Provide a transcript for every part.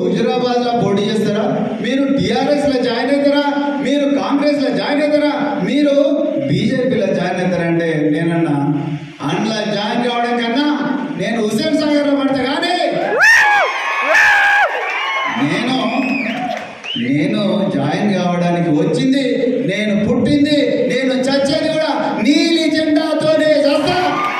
హుజురాబాద్ లో పోటీ చేస్తారా? మీరు టీఆర్ఎస్ లో జాయిన్ అవుతారా? మీరు కాంగ్రెస్ లో జాయిన్ అవుతారా? మీరు బీజేపీలో జాయిన్ అవుతారంటే నేనన్నా అందులో జాయిన్ కావడం కన్నా నేను హుస్సేన్ సాగర్ లో పడతా. కానీ నేను జాయిన్ కావడానికి వచ్చింది, నేను పుట్టింది, నేను చచ్చేది కూడా నీలి జెండాతోనే చేస్తా.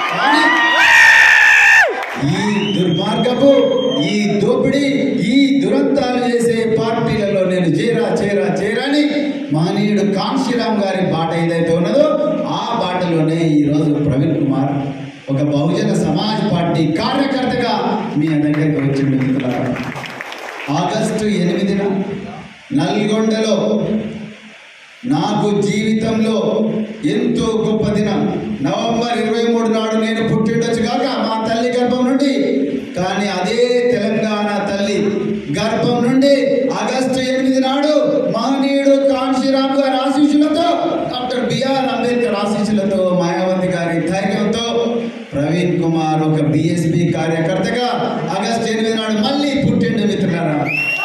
ఈ దుర్మార్గపు, ఈ దోపిడీ, ఈ దురంతాలు చేసే పార్టీలలో నేను చేరాని మహనీయుడు కాంశీరామ్ గారి బాట ఏదైతే ఉన్నదో ఆ బాటలోనే ఈరోజు ప్రవీణ్ కుమార్ ఒక బహుజన సమాజ్ పార్టీ కార్యకర్తగా మీ దగ్గరికి వచ్చింది. ఆగస్టు 8న నల్గొండలో నాకు జీవితంలో ఎంతో గొప్ప దినం. నవంబర్ 23 నాడు నేను పుట్టిండొచ్చు కాక మా తల్లి గర్భం నుండి, కానీ అదే తెలంగాణ తల్లి గర్భం నుండి ఆగస్టు 8 నాడు మహనీయుడు కాంశీరామ్ గారి ఆశీస్సులతో, డాక్టర్ బిఆర్ అంబేద్కర్ ఆశీస్సులతో, మాయావతి గారి ధైర్యంతో ప్రవీణ్ కుమార్ ఒక బీఎస్పీ కార్యకర్తగా ఆగస్టు 8 నాడు మళ్ళీ పుట్టిండు. మిత్రులారా,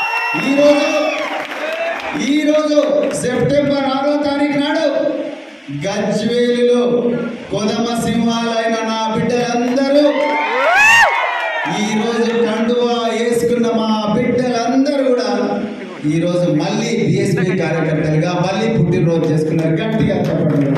ఈరోజు సెప్టెంబర్ 6వ తారీఖు నాడు గజ్వేలులో కొదమ సింహాలైన నా బిడ్డలందరూ, ఈరోజు కండువా వేసుకున్న మా బిడ్డలందరూ కూడా ఈరోజు మళ్ళీ బీఎస్పీ కార్యకర్తలుగా మళ్ళీ పుట్టినరోజు చేసుకున్నారు. గట్టిగా చెప్పండి.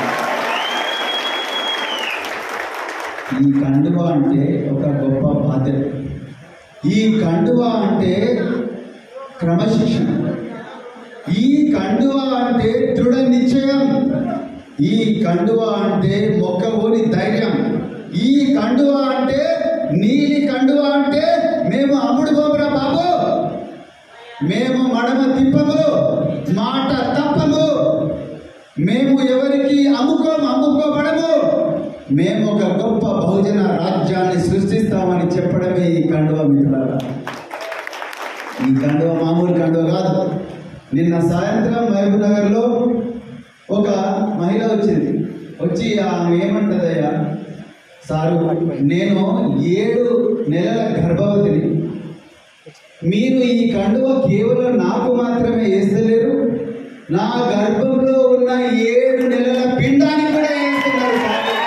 ఈ కండువా అంటే ఒక గొప్ప బాధ్యత. ఈ కండువా అంటే క్రమశిక్షణ. ఈ కండువా అంటే దృఢ నిశ్చయం. ఈ కండువా అంటే మొక్కవోని ధైర్యం. ఈ కండువా అంటే నీలి కండువా అంటే మేము అమ్ముడు పోపురా బాబు, మేము మడమ తిప్పము, మాట తప్పము, మేము ఎవరికి అమ్ముకోబడము, మేము ఒక గొప్ప బహుజన రాజ్యాన్ని సృష్టిస్తామని చెప్పడమే ఈ కండువా. మిత్రులారా, ఈ కండువా మామూలు కండువా కాదు. నిన్న సాయంత్రం మహబూబ్ నగర్లో ఒక మహిళ వచ్చి ఆమె ఏమంటదయ్యా, సారు నేను 7 నెలల గర్భవతిని, మీరు ఈ కండువ కేవలం నాకు మాత్రమే వేస్తలేరు, నా గర్భంలో ఉన్న 7 నెలల పిండానికి కూడా వేస్తున్నారు.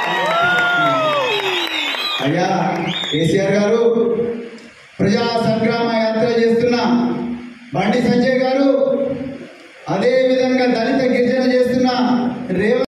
అయ్యా కేసీఆర్ గారు, ప్రజా సంగ్రామ యాత్ర చేస్తున్న బండి సంజయ్ గారు, అదే విధంగా దళిత గిరిజన చేస్తున్న రేవంత్